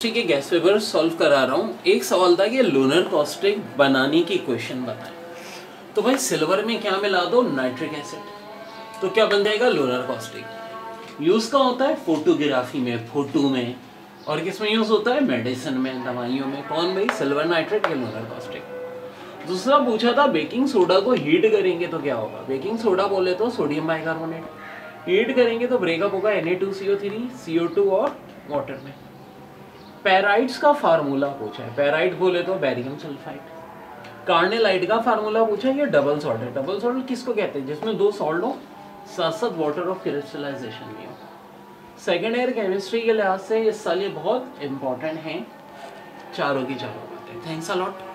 ठीक है, gas paper solve करा रहा हूँ। एक सवाल था कि लूनर कॉस्टिक बनाने की इक्वेशन बताएं। तो भाई सिल्वर में क्या मिला दो, नाइट्रिक एसिड, तो क्या बन जाएगा लूनर कॉस्टिक। यूज का होता है फोटोग्राफी में, फोटो में, और किसमें यूज होता है, मेडिसिन में, दवाइयों में। कौन भाई, सिल्वर नाइट्रेट या लूनर कॉस्टिक। दूसरा पूछा था बेकिंग सोडा को हीट करेंगे तो क्या होगा। बेकिंग सोडा बोले तो सोडियम बाइकार्बोनेट, हीट करेंगे तो ब्रेकअप होगा Na2CO3 CO2 और वाटर में। पैराइड्स का फार्मूला पूछा है, पैराइड बोले तो बैरियम सल्फाइड। कार्नेलाइट का फार्मूला पूछा है, ये डबल सॉल्ट है। डबल सॉल्ट किसको कहते हैं, जिसमें दो सॉल्ट हो साथ साथ वाटर ऑफ क्रिस्टलाइजेशन भी हो। सेकेंड ईयर केमिस्ट्री के लिहाज से इस साल ये बहुत इंपॉर्टेंट है, चारों की चारों बातें। Thanks a lot.